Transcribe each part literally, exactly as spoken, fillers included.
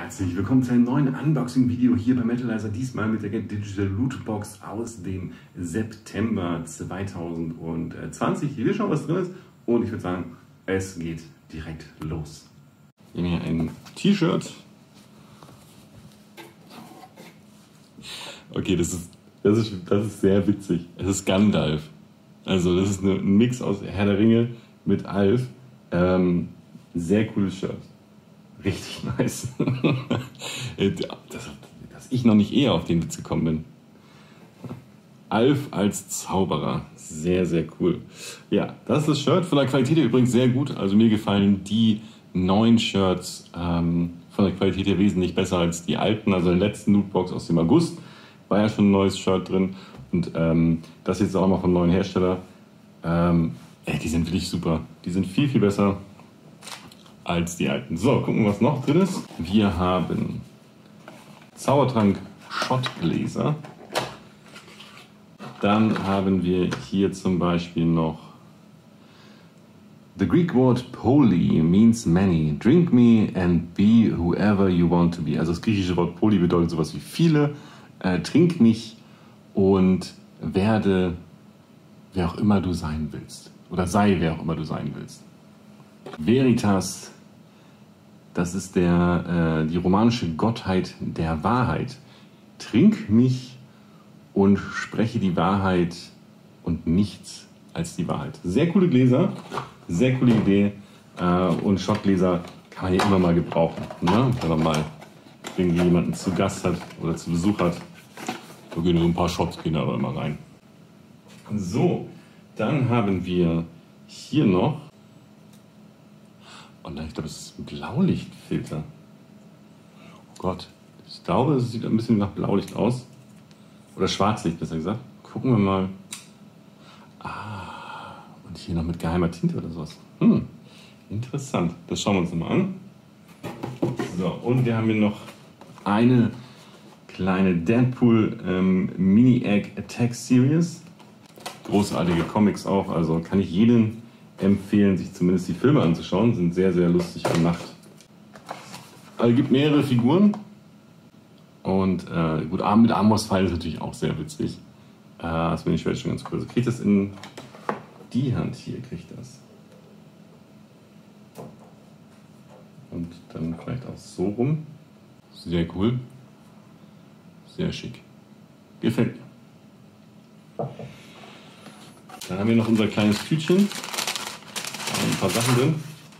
Herzlich willkommen zu einem neuen Unboxing-Video hier bei Metalizer, diesmal mit der Get Digital Lootbox aus dem September zweitausendzwanzig. Hier schauen, was drin ist und ich würde sagen, es geht direkt los. Wir haben hier ein T-Shirt. Okay, das ist, das, ist, das ist sehr witzig. Es ist Gandalf. Also das ist eine, ein Mix aus Herr der Ringe mit Alf. Ähm, sehr cooles Shirt. Richtig nice. dass, dass ich noch nicht eher auf den Witz gekommen bin. Alf als Zauberer. Sehr, sehr cool. Ja, das ist das Shirt. Von der Qualität her übrigens sehr gut. Also mir gefallen die neuen Shirts ähm, von der Qualität her wesentlich besser als die alten. Also in der letzten Lootbox aus dem August war ja schon ein neues Shirt drin. Und ähm, das jetzt auch mal vom neuen Hersteller. Ähm, ey, die sind wirklich super. Die sind viel, viel besser als die alten. So, gucken wir, was noch drin ist. Wir haben Zaubertrank Schottgläser. Dann haben wir hier zum Beispiel noch The Greek word poly means many. Drink me and be whoever you want to be. Also das griechische Wort poly bedeutet sowas wie viele. Äh, trink mich und werde wer auch immer du sein willst. Oder sei wer auch immer du sein willst. Veritas, das ist der, äh, die romanische Gottheit der Wahrheit. Trink mich und spreche die Wahrheit und nichts als die Wahrheit. Sehr coole Gläser, sehr coole Idee. Äh, und Schottgläser kann man hier immer mal gebrauchen. Ne? Wenn man mal irgendwie jemanden zu Gast hat oder zu Besuch hat. Da gehen so ein paar Shots gehen da aber immer rein. So, dann haben wir hier noch. Und ich glaube, es ist ein Blaulichtfilter. Oh Gott, ich glaube, es sieht ein bisschen nach Blaulicht aus. Oder Schwarzlicht, besser gesagt. Gucken wir mal. Ah, und hier noch mit geheimer Tinte oder sowas. Hm, interessant. Das schauen wir uns nochmal an. So, und wir haben hier noch eine kleine Deadpool ähm, Mini-Egg Attack Series. Großartige Comics auch, also kann ich jedem empfehlen, sich zumindest die Filme anzuschauen. Sind sehr, sehr lustig gemacht. Also, es gibt mehrere Figuren. Und äh, gut, mit Amos-Pfeil ist natürlich auch sehr witzig. Äh, das bin ich vielleicht schon ganz cool. Also, kriegt das in die Hand hier, kriegt das. Und dann vielleicht auch so rum. Sehr cool. Sehr schick. Gefällt mir. Dann haben wir noch unser kleines Tütchen. Ein paar Sachen drin.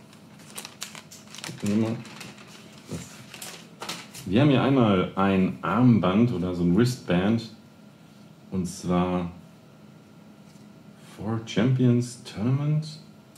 Wir haben hier einmal ein Armband oder so ein Wristband. Und zwar Four Champions Tournament.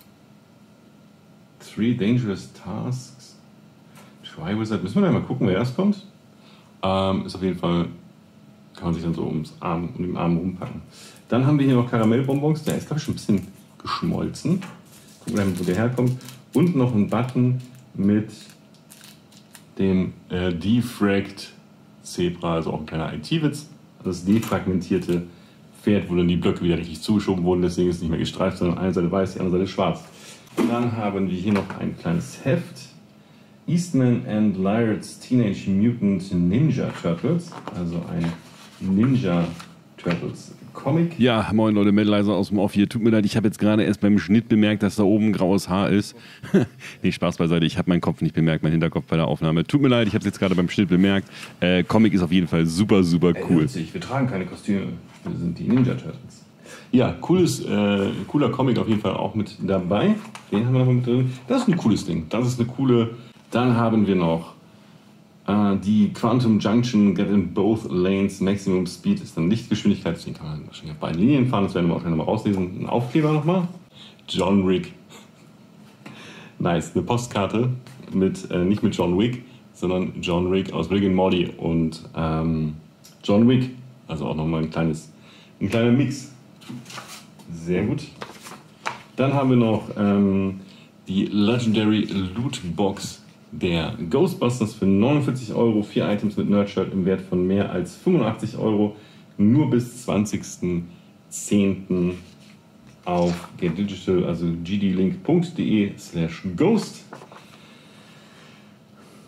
Three Dangerous Tasks. Triwizard. Müssen wir da mal gucken, wer erst kommt. Ähm, ist auf jeden Fall, kann man sich dann so ums Arm, um den Arm rumpacken. Dann haben wir hier noch Karamellbonbons. Der ist, glaube ich, schon ein bisschen geschmolzen. Gucken wir, wo der herkommt. Und noch ein Button mit dem äh, Defragged Zebra, also auch ein kleiner I T-Witz. Das defragmentierte Pferd, wo dann die Blöcke wieder richtig zugeschoben wurden, deswegen ist es nicht mehr gestreift, sondern eine Seite weiß, die andere Seite schwarz. Dann haben wir hier noch ein kleines Heft. Eastman and Lairds Teenage Mutant Ninja Turtles, also ein Ninja Turtles Comic. Ja, moin Leute, Metalizer aus dem Off hier. Tut mir leid, ich habe jetzt gerade erst beim Schnitt bemerkt, dass da oben graues Haar ist. Nee, Spaß beiseite, ich habe meinen Kopf nicht bemerkt, meinen Hinterkopf bei der Aufnahme. Tut mir leid, ich habe es jetzt gerade beim Schnitt bemerkt. Äh, Comic ist auf jeden Fall super, super cool. Ey, wir tragen keine Kostüme, wir sind die Ninja Turtles. Ja, cooles, äh, cooler Comic auf jeden Fall auch mit dabei. Den haben wir noch mit drin. Das ist ein cooles Ding, das ist eine coole... Dann haben wir noch äh, die Quantum Junction Get in Both Lanes Maximum Speed ist dann Lichtgeschwindigkeit, deswegen kann man wahrscheinlich auf beiden Linien fahren, das werden wir auch nochmal rauslesen. Ein Aufkleber nochmal. John Wick. Nice, eine Postkarte mit, äh, nicht mit John Wick, sondern John Wick aus Rick and Morty und ähm, John Wick. Also auch nochmal ein kleines, ein kleiner Mix. Sehr gut. Dann haben wir noch ähm, die Legendary Loot Box der Ghostbusters für neunundvierzig Euro. Vier Items mit Nerdshirt im Wert von mehr als fünfundachtzig Euro. Nur bis zwanzigsten zehnten auf getdigital, also gdlink punkt de slash ghost.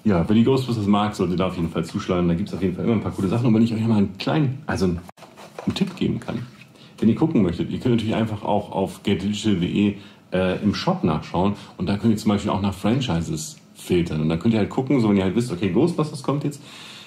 Ja, wer die Ghostbusters mag, sollte da auf jeden Fall zuschlagen. Da gibt es auf jeden Fall immer ein paar coole Sachen. Und wenn ich euch mal einen kleinen, also einen, einen Tipp geben kann, wenn ihr gucken möchtet, ihr könnt natürlich einfach auch auf get digital punkt de äh, im Shop nachschauen. Und da könnt ihr zum Beispiel auch nach Franchises filtern. Und dann könnt ihr halt gucken, so wenn ihr halt wisst, okay, Ghostbusters kommt jetzt,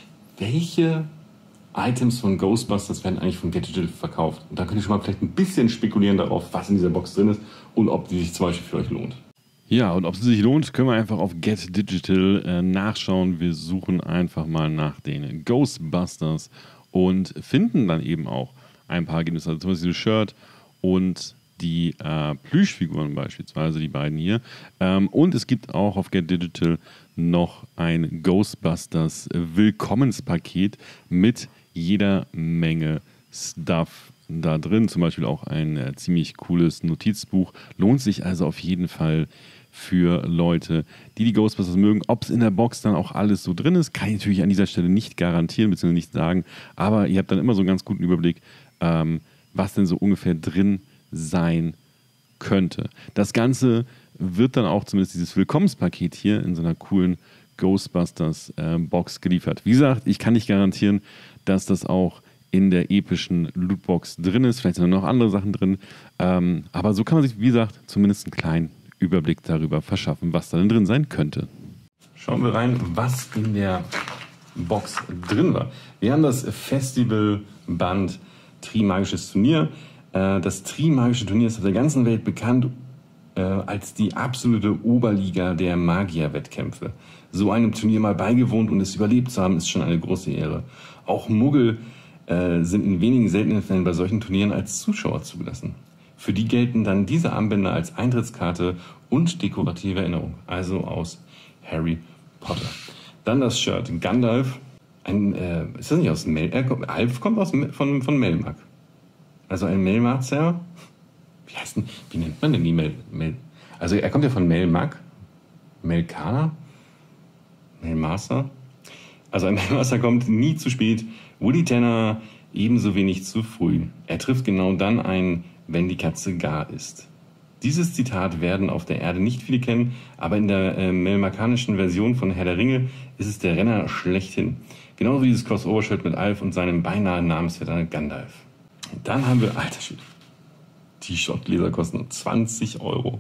welche Items von Ghostbusters werden eigentlich von Get Digital verkauft. Und da könnt ihr schon mal vielleicht ein bisschen spekulieren darauf, was in dieser Box drin ist und ob die sich zum Beispiel für euch lohnt. Ja, und ob es sich lohnt, können wir einfach auf Get Digital äh, nachschauen. Wir suchen einfach mal nach den Ghostbusters und finden dann eben auch ein paar Ergebnisse. Also zum Beispiel das Shirt und die äh, Plüschfiguren beispielsweise, die beiden hier. Ähm, und es gibt auch auf Get Digital noch ein Ghostbusters Willkommenspaket mit jeder Menge Stuff da drin. Zum Beispiel auch ein äh, ziemlich cooles Notizbuch. Lohnt sich also auf jeden Fall für Leute, die die Ghostbusters mögen. Ob es in der Box dann auch alles so drin ist, kann ich natürlich an dieser Stelle nicht garantieren, bzw. nicht sagen. Aber ihr habt dann immer so einen ganz guten Überblick, ähm, was denn so ungefähr drin sein könnte. Das Ganze wird dann auch, zumindest dieses Willkommenspaket hier, in so einer coolen Ghostbusters-Box äh, geliefert. Wie gesagt, ich kann nicht garantieren, dass das auch in der epischen Lootbox drin ist. Vielleicht sind da noch andere Sachen drin. Ähm, aber so kann man sich, wie gesagt, zumindest einen kleinen Überblick darüber verschaffen, was da denn drin sein könnte. Schauen wir rein, was in der Box drin war. Wir haben das Festivalband Trimagisches Turnier. Äh, das Trimagische Turnier ist auf der ganzen Welt bekannt äh, als die absolute Oberliga der Magierwettkämpfe. So einem Turnier mal beigewohnt und es überlebt zu haben, ist schon eine große Ehre. Auch Muggel äh, sind in wenigen seltenen Fällen bei solchen Turnieren als Zuschauer zugelassen. Für die gelten dann diese Armbänder als Eintrittskarte und dekorative Erinnerung, also aus Harry Potter. Dann das Shirt Gandalf. Ein, äh, ist das nicht aus Mel? Äh, Alf kommt aus, von, von Melmac. Also ein Melmazer. Wie heißt denn, wie nennt man denn die Mel? Mel also er kommt ja von Melmac. Melkana? Melmacer? Also ein Melmacer kommt nie zu spät. Woody Tanner ebenso wenig zu früh. Er trifft genau dann ein, wenn die Katze gar ist. Dieses Zitat werden auf der Erde nicht viele kennen, aber in der äh, melmakanischen Version von Herr der Ringe ist es der Renner schlechthin. Genauso wie dieses Crossover-Shirt mit Alf und seinem beinahe Namensvetter Gandalf. Dann haben wir, alter Shit, T-Shirt-Gläser kosten zwanzig Euro.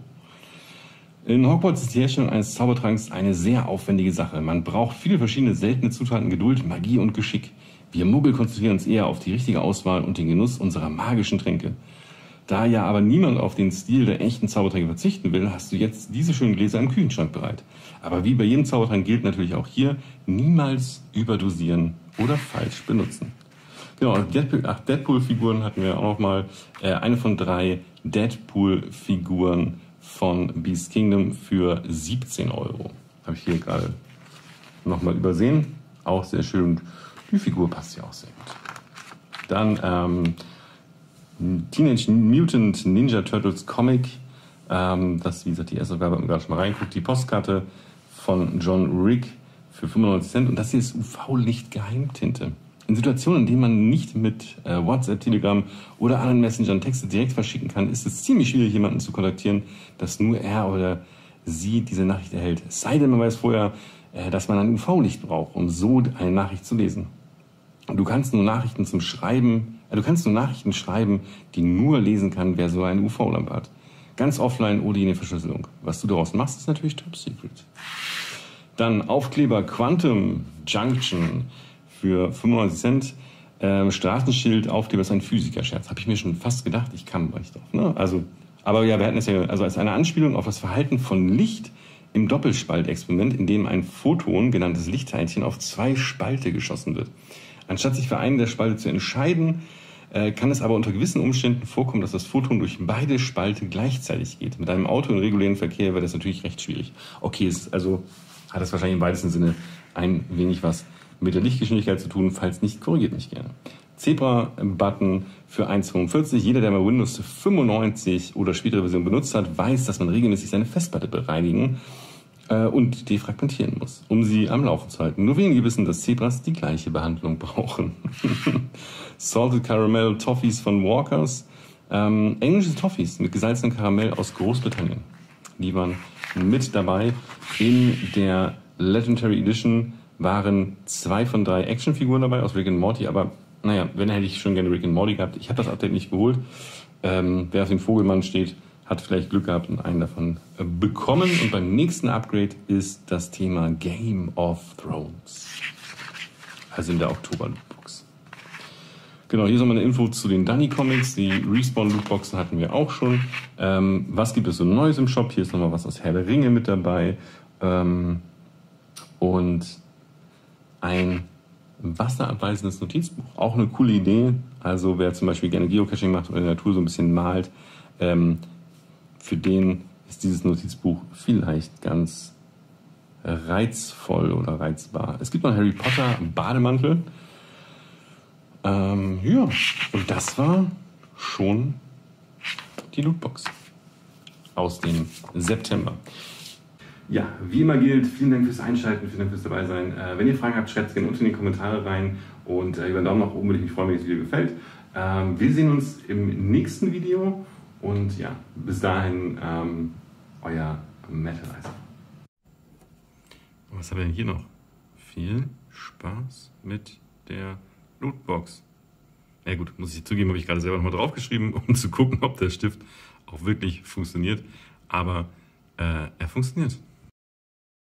In Hogwarts ist die Herstellung eines Zaubertranks eine sehr aufwendige Sache. Man braucht viele verschiedene seltene Zutaten, Geduld, Magie und Geschick. Wir Muggel konzentrieren uns eher auf die richtige Auswahl und den Genuss unserer magischen Tränke. Da ja aber niemand auf den Stil der echten Zaubertränke verzichten will, hast du jetzt diese schönen Gläser im Kühlschrank bereit. Aber wie bei jedem Zaubertrank gilt natürlich auch hier, niemals überdosieren oder falsch benutzen. Genau, Deadpool-Figuren hatten wir auch noch mal. Äh, eine von drei Deadpool-Figuren von Beast Kingdom für siebzehn Euro. Habe ich hier gerade nochmal übersehen. Auch sehr schön. Die Figur passt ja auch sehr gut. Dann ähm, Teenage Mutant Ninja Turtles Comic. Ähm, das ist, wie gesagt, die erste Aufgabe, haben wir gerade schon mal reingeguckt. Die Postkarte von John Rick für fünfundneunzig Cent. Und das hier ist U V-Licht-Geheimtinte. In Situationen, in denen man nicht mit äh, WhatsApp, Telegram oder anderen Messengern Texte direkt verschicken kann, ist es ziemlich schwierig, jemanden zu kontaktieren, dass nur er oder sie diese Nachricht erhält. Es sei denn, man weiß vorher, äh, dass man ein U V-Licht braucht, um so eine Nachricht zu lesen. Du kannst nur Nachrichten zum Schreiben, äh, du kannst nur Nachrichten schreiben, die nur lesen kann, wer so eine U V-Lampe hat. Ganz offline ohne jede Verschlüsselung. Was du daraus machst, ist natürlich top secret. Dann Aufkleber Quantum Junction für fünfundneunzig Cent. Ähm, Straßenschild, Aufkleber ist ein Physiker-Scherz. Habe ich mir schon fast gedacht, ich kam gar nicht drauf. Ne? Also, aber ja, wir hatten es ja also als eine Anspielung auf das Verhalten von Licht im Doppelspaltexperiment, in dem ein Photon, genanntes Lichtteilchen, auf zwei Spalte geschossen wird. Anstatt sich für einen der Spalte zu entscheiden, äh, kann es aber unter gewissen Umständen vorkommen, dass das Photon durch beide Spalte gleichzeitig geht. Mit einem Auto im regulären Verkehr wäre das natürlich recht schwierig. Okay, es, also hat das wahrscheinlich im weitesten Sinne ein wenig was mit der Lichtgeschwindigkeit zu tun, falls nicht, korrigiert mich gerne. Zebra-Button für eins Komma fünfundvierzig. Jeder, der mal Windows fünfundneunzig oder spätere Version benutzt hat, weiß, dass man regelmäßig seine Festplatte bereinigen äh, und defragmentieren muss, um sie am Laufen zu halten. Nur wenige wissen, dass Zebras die gleiche Behandlung brauchen. Salted Caramel Toffees von Walkers. Ähm, englische Toffees mit gesalzenem Karamell aus Großbritannien. Die waren mit dabei in der Legendary Edition waren zwei von drei Actionfiguren dabei aus Rick and Morty, aber naja, wenn hätte ich schon gerne Rick and Morty gehabt. Ich habe das Update nicht geholt. Ähm, wer auf den Vogelmann steht, hat vielleicht Glück gehabt und einen davon äh, bekommen. Und beim nächsten Upgrade ist das Thema Game of Thrones. Also in der Oktober-Lootbox. Genau, hier ist nochmal eine Info zu den Dunny Comics. Die Respawn-Lootboxen hatten wir auch schon. Ähm, was gibt es so Neues im Shop? Hier ist nochmal was aus Herr der Ringe mit dabei. Ähm, und ein wasserabweisendes Notizbuch. Auch eine coole Idee. Also wer zum Beispiel gerne Geocaching macht oder in der Natur so ein bisschen malt, ähm, für den ist dieses Notizbuch vielleicht ganz reizvoll oder reizbar. Es gibt noch einen Harry Potter Bademantel. Ähm, ja, und das war schon die Lootbox aus dem September. Ja, wie immer gilt, vielen Dank fürs Einschalten, vielen Dank fürs dabei sein. Äh, wenn ihr Fragen habt, schreibt es gerne unten in die Kommentare rein und äh, über einen Daumen nach oben würde ich mich freuen, wenn euch das Video gefällt. Ähm, wir sehen uns im nächsten Video und ja, bis dahin ähm, euer Metalizer. Was haben wir denn hier noch? Viel Spaß mit der Lootbox. Na ja, gut, muss ich zugeben, habe ich gerade selber nochmal draufgeschrieben, um zu gucken, ob der Stift auch wirklich funktioniert. Aber äh, er funktioniert.